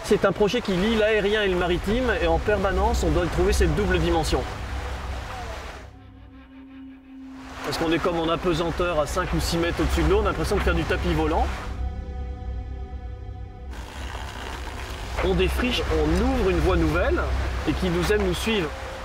c'est un projet qui lie l'aérien et le maritime et en permanence, on doit trouver cette double dimension. Parce qu'on est comme en apesanteur à 5 ou 6 mètres au-dessus de l'eau, on a l'impression de faire du tapis volant. On défriche, on ouvre une voie nouvelle et qui nous aime nous suivre.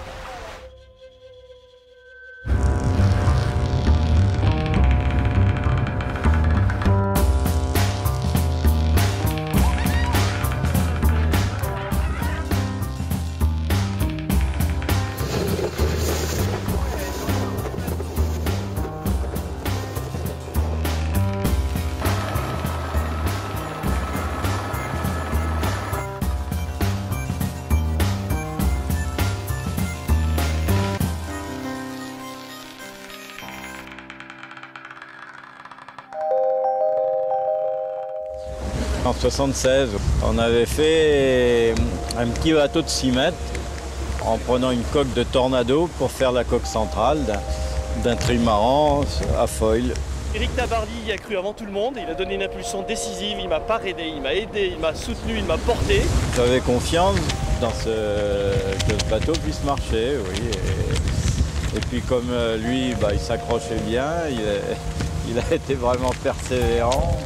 En 1976, on avait fait un petit bateau de 6 mètres en prenant une coque de Tornado pour faire la coque centrale d'un trimaran à foil. Éric Tabarly y a cru avant tout le monde, il a donné une impulsion décisive, il m'a parrainé, il m'a aidé, il m'a soutenu, il m'a porté. J'avais confiance dans que ce bateau puisse marcher, oui. Et puis comme lui, il s'accrochait bien, il a été vraiment persévérant.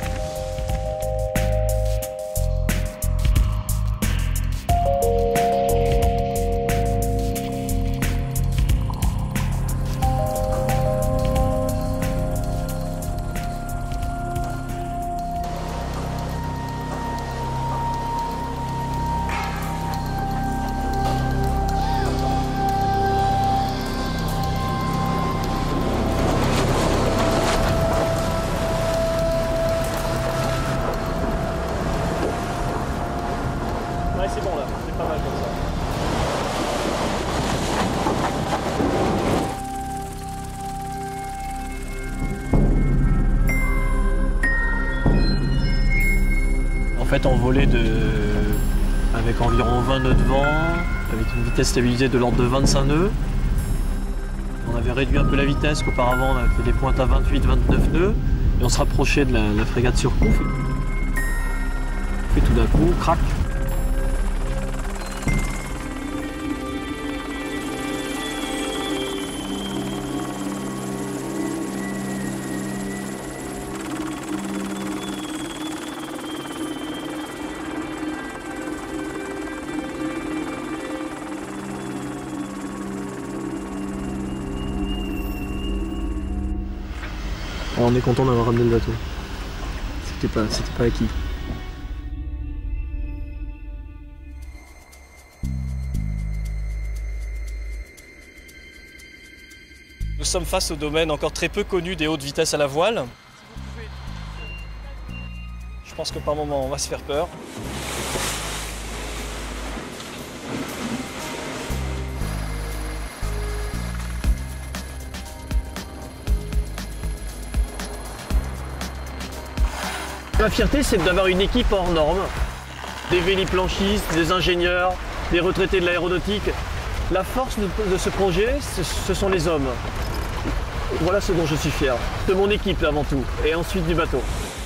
Ouais, c'est bon là, c'est pas mal comme ça. En fait, on volait avec environ 20 nœuds de vent, avec une vitesse stabilisée de l'ordre de 25 nœuds. On avait réduit un peu la vitesse, qu'auparavant on avait fait des pointes à 28-29 nœuds, et on se rapprochait de la frégate Surcouf. Et tout d'un coup, crac. Alors on est content d'avoir ramené le bateau. C'était pas acquis. Nous sommes face au domaine encore très peu connu des hautes vitesses à la voile. Je pense que par moment on va se faire peur. Ma fierté, c'est d'avoir une équipe hors norme. Des véliplanchistes, des ingénieurs, des retraités de l'aéronautique. La force de ce projet, ce sont les hommes. Voilà ce dont je suis fier. De mon équipe avant tout, et ensuite du bateau.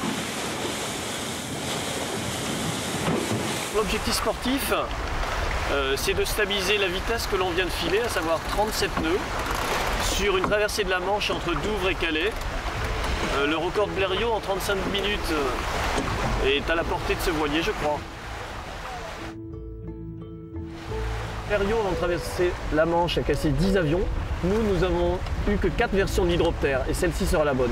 L'objectif sportif, c'est de stabiliser la vitesse que l'on vient de filer, à savoir 37 nœuds, sur une traversée de la Manche entre Douvres et Calais. Le record de Blériot en 35 minutes est à la portée de ce voilier, je crois. Blériot, avant de traverser la Manche, a cassé 10 avions. Nous avons eu que 4 versions d'hydroptère et celle-ci sera la bonne.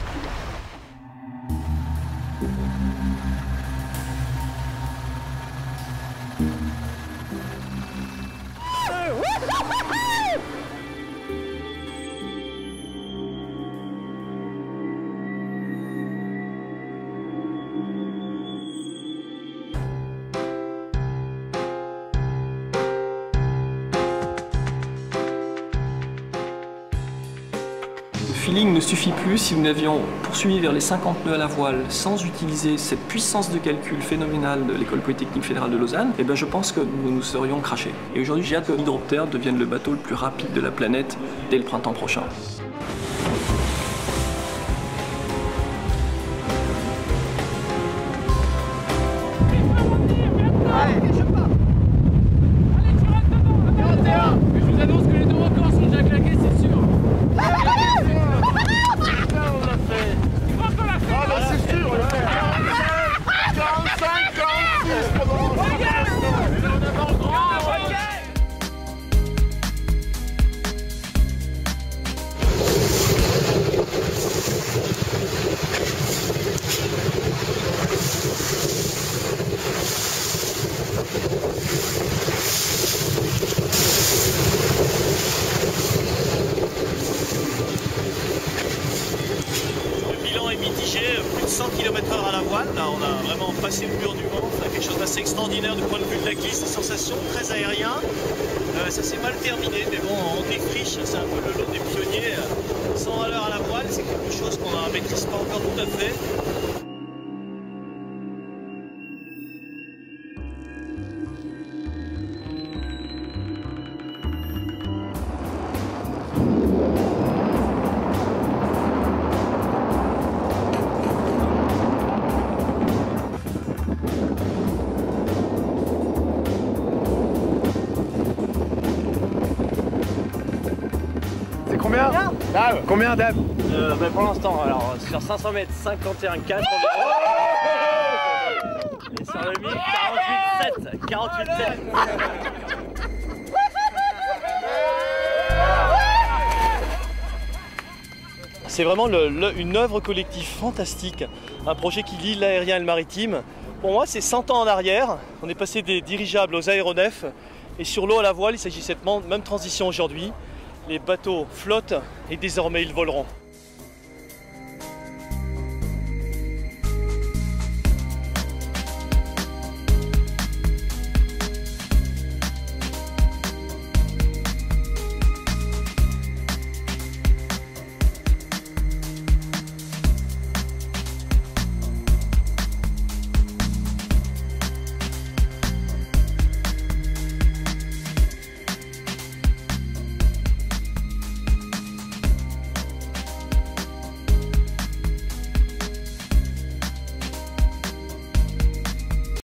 Le feeling ne suffit plus. Si nous avions poursuivi vers les 50 nœuds à la voile sans utiliser cette puissance de calcul phénoménale de l'École Polytechnique Fédérale de Lausanne, eh bien je pense que nous nous serions crashés. Et aujourd'hui, j'ai hâte que l'hydroptère devienne le bateau le plus rapide de la planète dès le printemps prochain. Ouais. on a vraiment passé le mur du vent, on a quelque chose d'assez extraordinaire du point de vue de la glisse, sensation très aérien. Ça s'est mal terminé, mais bon, on défriche, c'est un peu le lot des pionniers. 100 à l'heure à la voile, c'est quelque chose qu'on ne maîtrise pas encore tout à fait. Combien Dave. Combien Dave? Pour l'instant, alors sur 500 mètres, 51,4 environ. Et sur le 1000, 48,7. 48,7. C'est vraiment une œuvre collective fantastique, un projet qui lie l'aérien et le maritime. Pour moi, c'est 100 ans en arrière. On est passé des dirigeables aux aéronefs et sur l'eau à la voile, il s'agissait de même transition aujourd'hui. Les bateaux flottent et désormais ils voleront.